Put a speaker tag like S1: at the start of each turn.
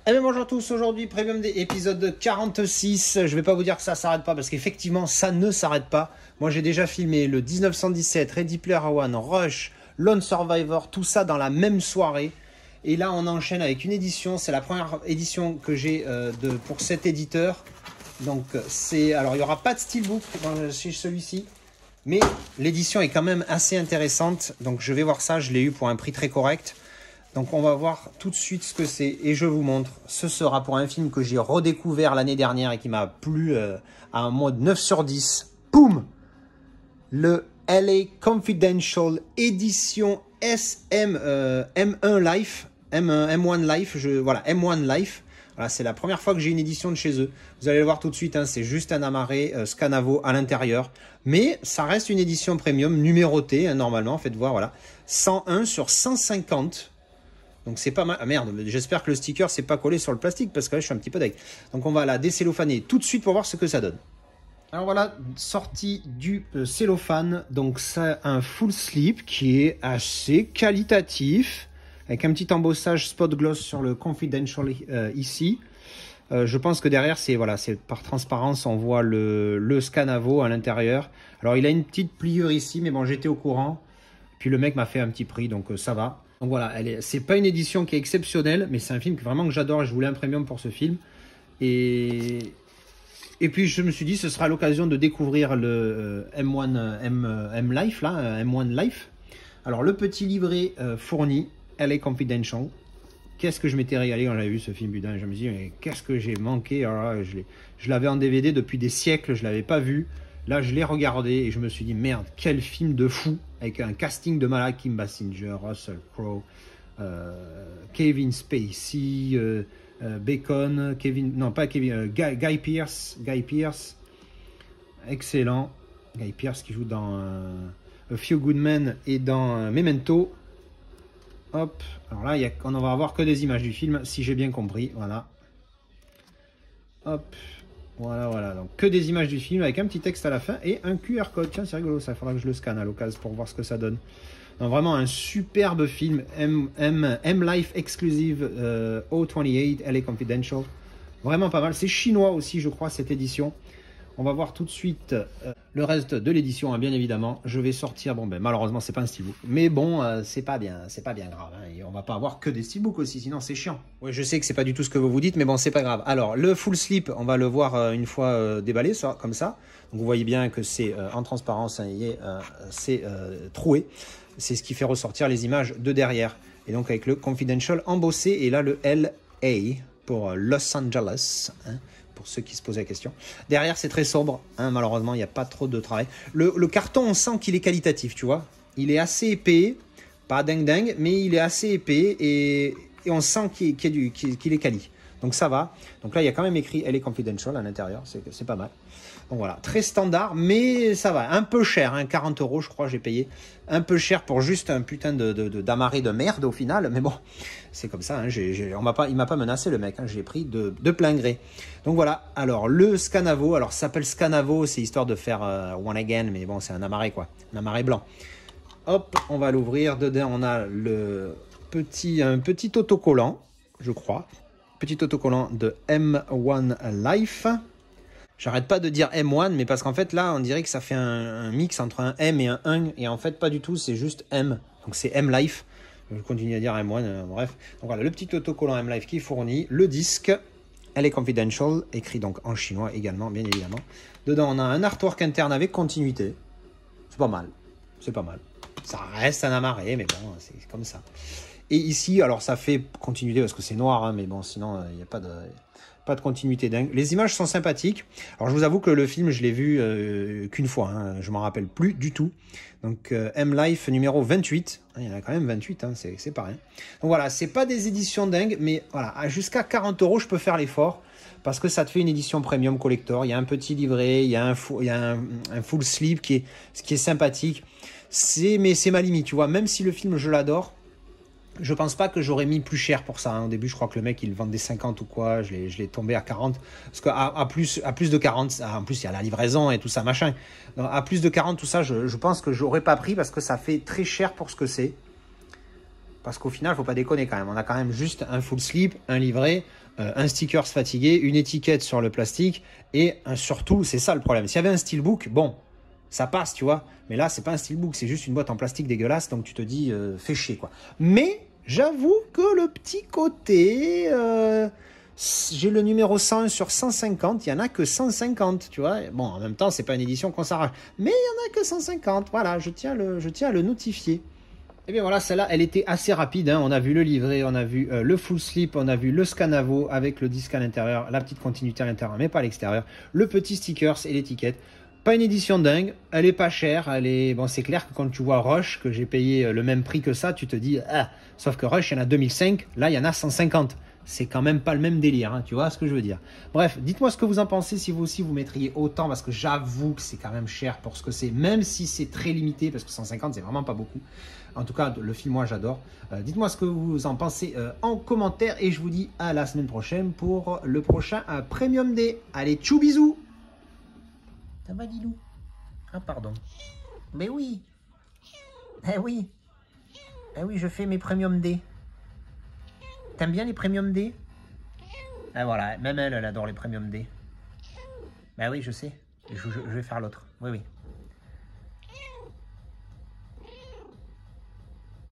S1: Eh bien bonjour à tous, aujourd'hui Premium des épisode 46, je vais pas vous dire que ça s'arrête pas parce qu'effectivement ça ne s'arrête pas. Moi j'ai déjà filmé le 1917, Ready Player One, Rush, Lone Survivor, tout ça dans la même soirée. Et là on enchaîne avec une édition, c'est la première édition que j'ai pour cet éditeur. Donc c'est, alors il n'y aura pas de steelbook chez celui-ci, mais l'édition est quand même assez intéressante. Donc je vais voir ça, je l'ai eu pour un prix très correct. Donc on va voir tout de suite ce que c'est et je vous montre. Ce sera pour un film que j'ai redécouvert l'année dernière et qui m'a plu à un mode 9 sur 10. Boum! Le LA Confidential édition M1 Life. M1 Life, voilà, M1 Life. Voilà, c'est la première fois que j'ai une édition de chez eux. Vous allez le voir tout de suite, hein, c'est juste un amarré Scanavo à l'intérieur. Mais ça reste une édition premium numérotée, hein, normalement. Faites voir, voilà. 101 sur 150. Donc c'est pas mal. Ah merde, j'espère que le sticker s'est pas collé sur le plastique parce que là je suis un petit peu deg. Donc on va la décellophaner tout de suite pour voir ce que ça donne. Alors voilà, sortie du cellophane. Donc c'est un full slip qui est assez qualitatif. Avec un petit embossage spot gloss sur le Confidential ici. Je pense que derrière c'est voilà, c'est par transparence, on voit le Scanavo à l'intérieur. Alors il a une petite pliure ici, mais bon j'étais au courant. Puis le mec m'a fait un petit prix, donc ça va. Donc voilà, c'est pas une édition qui est exceptionnelle, mais c'est un film que vraiment que j'adore. Je voulais un premium pour ce film. Et puis je me suis dit, ce sera l'occasion de découvrir le M Life, là, M1 Life. Alors le petit livret fourni, LA Confidential. Qu'est-ce que je m'étais régalé quand j'avais vu ce film, putain. Je me suis dit, mais qu'est-ce que j'ai manqué. Alors là, je l'avais en DVD depuis des siècles, je l'avais pas vu. Là, je l'ai regardé et je me suis dit, merde, quel film de fou, avec un casting de malade, Kim Basinger, Russell Crowe, Kevin Spacey, Bacon, Guy Pearce, excellent. Guy Pearce qui joue dans A Few Good Men et dans Memento. Hop, alors là, on ne va avoir que des images du film, si j'ai bien compris, voilà. Hop. Voilà, donc que des images du film avec un petit texte à la fin et un QR code. Tiens, c'est rigolo, ça faudra que je le scanne à l'occasion pour voir ce que ça donne. Donc, vraiment un superbe film, M Life Exclusive O28 LA Confidential. Vraiment pas mal. C'est chinois aussi, je crois, cette édition. On va voir tout de suite le reste de l'édition, hein, bien évidemment. Je vais sortir, bon ben malheureusement c'est pas un steelbook, mais bon c'est pas bien grave. Hein, et on va pas avoir que des steelbooks aussi, sinon c'est chiant. Ouais, je sais que c'est pas du tout ce que vous vous dites, mais bon c'est pas grave. Alors le full slip, on va le voir une fois déballé, ça, comme ça. Donc vous voyez bien que c'est en transparence, hein, c'est troué. C'est ce qui fait ressortir les images de derrière. Et donc avec le confidential embossé et là le LA pour Los Angeles. Hein, pour ceux qui se posaient la question. Derrière, c'est très sobre. Hein, malheureusement, il n'y a pas trop de travail. Le carton, on sent qu'il est qualitatif, tu vois. Il est assez épais. Pas dingue, mais il est assez épais. Et on sent qu'il est quali. Donc ça va. Donc là, il y a quand même écrit LA Confidential à l'intérieur. C'est pas mal. Donc voilà, très standard, mais ça va. Un peu cher, hein, 40 €, je crois, j'ai payé. Un peu cher pour juste un putain d'amarré de merde au final. Mais bon, c'est comme ça. Hein, il m'a pas menacé le mec. Hein, j'ai pris de plein gré. Donc voilà. Alors le Scanavo. Alors ça s'appelle Scanavo. C'est histoire de faire One Again. Mais bon, c'est un amarré quoi. Un amarré blanc. Hop, on va l'ouvrir. Dedans, on a un petit autocollant, je crois. Petit autocollant de M1 Life. J'arrête pas de dire M1, mais parce qu'en fait, là, on dirait que ça fait un mix entre un M et un 1. Et en fait, pas du tout, c'est juste M. Donc, c'est M Life. Je continue à dire M1, bref. Donc, voilà, le petit autocollant M Life qui est fourni. Le disque, LA Confidential, écrit donc en chinois également, bien évidemment. Dedans, on a un artwork interne avec continuité. C'est pas mal. C'est pas mal. Ça reste un amarré, mais bon, c'est comme ça. Et ici, alors, ça fait continuité parce que c'est noir, hein, mais bon, sinon, il n'y a pas de continuité dingue. Les images sont sympathiques. Alors je vous avoue que le film je l'ai vu qu'une fois, hein. Je m'en rappelle plus du tout. Donc M-Life numéro 28, il y en a quand même 28, hein. C'est pas rien. Donc voilà, c'est pas des éditions dingues, mais voilà, jusqu'à 40 € je peux faire l'effort parce que ça te fait une édition premium collector. Il y a un petit livret, il y a un full slip qui est sympathique. Mais c'est ma limite, tu vois. Même si le film je l'adore, je pense pas que j'aurais mis plus cher pour ça. Hein. Au début, je crois que le mec, il vendait 50 ou quoi. Je l'ai tombé à 40. Parce qu'à plus de 40, en plus, il y a la livraison et tout ça, machin. Donc, à plus de 40, tout ça, je pense que j'aurais pas pris parce que ça fait très cher pour ce que c'est. Parce qu'au final, faut pas déconner quand même. On a quand même juste un full slip, un livret, un sticker fatigué, une étiquette sur le plastique et surtout, c'est ça le problème. S'il y avait un steelbook, bon, ça passe, tu vois. Mais là, c'est pas un steelbook, c'est juste une boîte en plastique dégueulasse, donc tu te dis, fais chier, quoi. Mais j'avoue que le petit côté, j'ai le numéro 101 sur 150, il y en a que 150, tu vois. Bon, en même temps, c'est pas une édition qu'on s'arrache, mais il y en a que 150. Voilà, je tiens à le notifier. Et bien voilà, celle-là, elle était assez rapide. Hein. On a vu le livret, on a vu le full slip, on a vu le Scanavo avec le disque à l'intérieur, la petite continuité à l'intérieur, mais pas à l'extérieur. Le petit stickers et l'étiquette. Pas une édition dingue, elle est pas chère. Bon, c'est clair que quand tu vois Rush, que j'ai payé le même prix que ça, tu te dis, ah, sauf que Rush, il y en a 2005, là, il y en a 150. C'est quand même pas le même délire, hein, tu vois ce que je veux dire. Bref, dites-moi ce que vous en pensez, si vous aussi vous mettriez autant, parce que j'avoue que c'est quand même cher pour ce que c'est, même si c'est très limité, parce que 150 c'est vraiment pas beaucoup. En tout cas, le film, moi j'adore. Dites-moi ce que vous en pensez en commentaire, et je vous dis à la semaine prochaine pour le prochain Premium Day. Allez, tchou bisous. Ça va, Dilou? Ah, pardon. Mais oui. Eh oui. Eh oui, je fais mes Premium Day. T'aimes bien les Premium Day? Ah voilà, même elle adore les Premium Day. Bah oui, je sais. Je vais faire l'autre. Oui, oui.